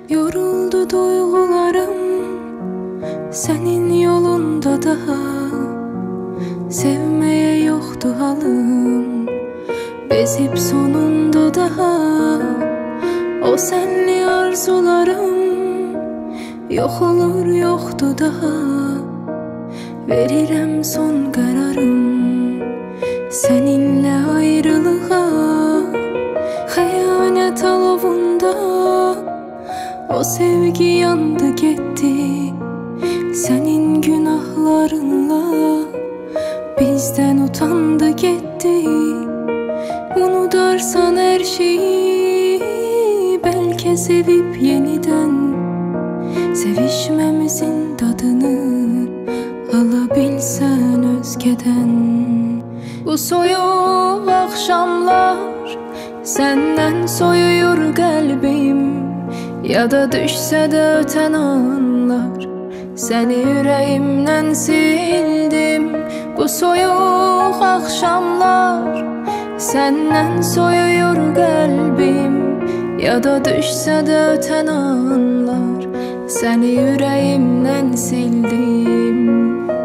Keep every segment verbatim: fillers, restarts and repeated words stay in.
Yoruldu duygularım senin yolunda daha. Sevmeye yoktu halım, bezip sonunda daha. O senli arzularım yok olur yoktu daha. Verirem son kararım seninle ayrılığa. Hayanet alovunda o sevgi yandı gitti. Senin günahlarınla bizden utandı gitti. Unutarsan her şeyi, belki sevip yeniden sevişmemizin tadını alabilsen özgeden. Bu soyuq akşamlar senden soyuyor kalbim. Ya da düşse de öten anlar seni yüreğimden sildim. Bu soyuq akşamlar senden soyuyor kalbim. Ya da düşse de öten anlar seni yüreğimden sildim.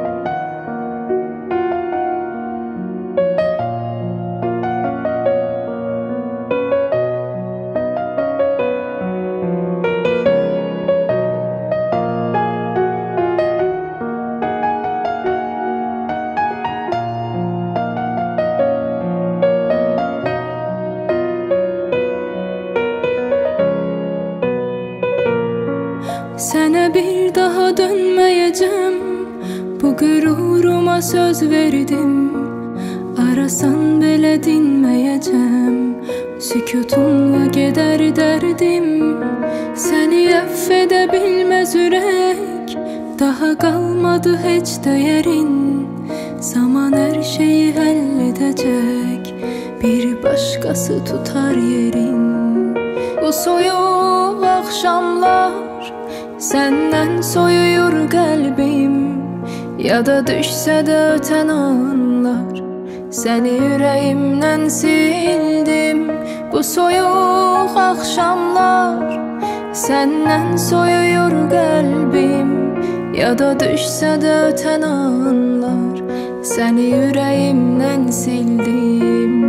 Sene bir daha dönmeyeceğim, bu gururuma söz verdim. Arasan bile dinmeyeceğim, sükutunla gider derdim. Seni affedebilmez yürek, daha kalmadı hiç değerin. Zaman her şeyi halledecek, bir başkası tutar yerin. Bu soyuq akşamlar senden soyuyor kalbim. Ya da düşse de öten anlar seni yüreğimden sildim. Bu soyuq akşamlar senden soyuyor kalbim. Ya da düşse de öten anlar seni yüreğimden sildim.